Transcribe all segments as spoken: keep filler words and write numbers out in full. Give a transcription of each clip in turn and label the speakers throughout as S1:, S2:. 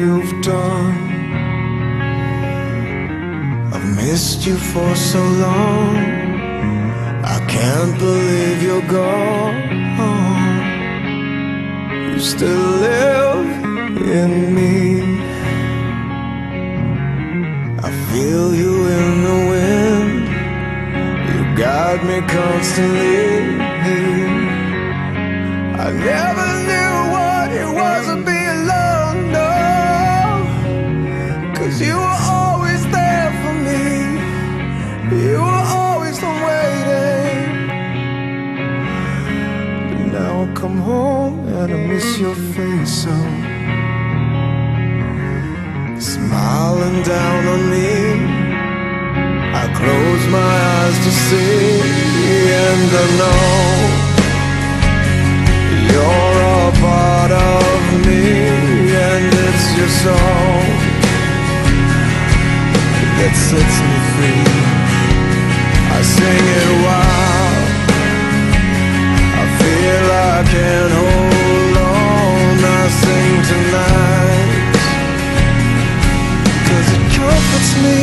S1: you've done. I've missed you for so long. I can't believe you're gone. You still live in me. I feel you in the wind. You guide me constantly. I never knew what it was to be alone, no, 'cause you were always there for me. You were always waiting. But now I come home and I miss your face so. Smiling down on me, I close my eyes to see, and I know you're a part of me, and it's your song that sets me free. I sing it wild, I feel I can hold on. I sing tonight 'cause it comforts me.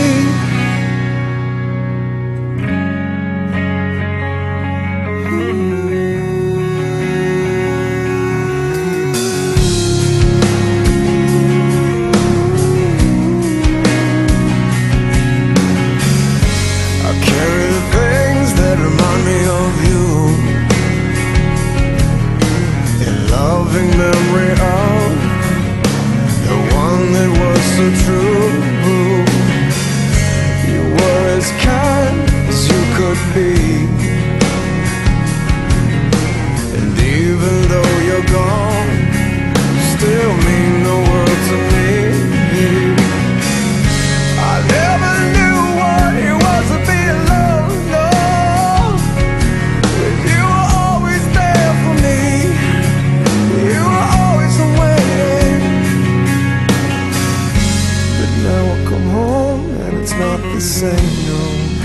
S1: Memory of the one that was so true. You were as kind as you could be, and even though you're gone, you still mean the world to me. I never knew what it was to be alone, no, 'cause you were always there for me. You were always waiting. But now I come home and it's not the same, no.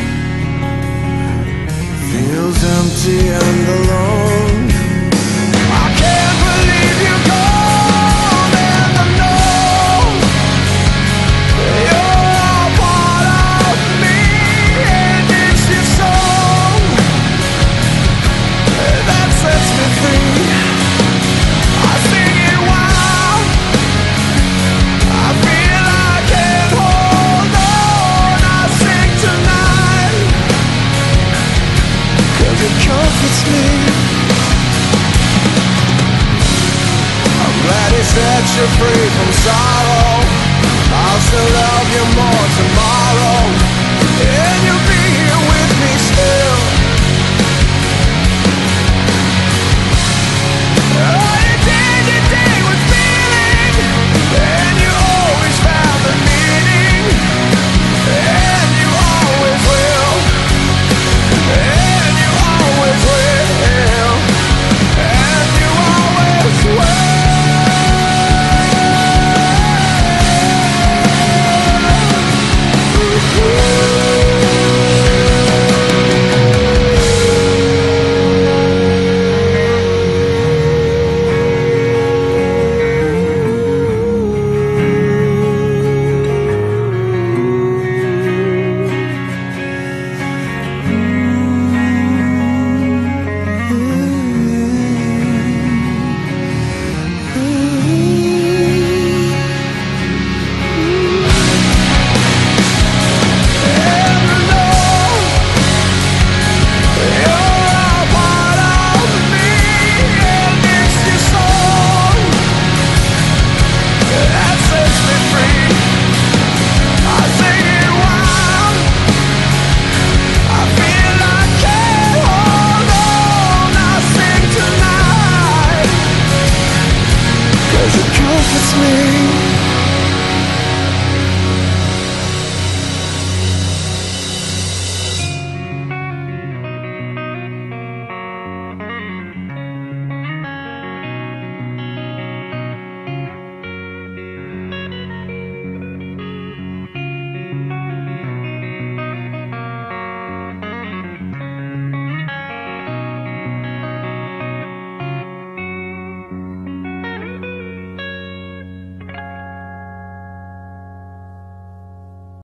S1: Feels empty and alone. I can't believe you're gone, and I know you're a part of me, and it's your song that sets me free. It comforts me. I'm glad he set you free from sorrow. I'll still love you more tomorrow, and you'll be here with me still. Oh, you did, you did with feeling, and you always found the meaning, and you always will. And you always will, and you always will. It's me.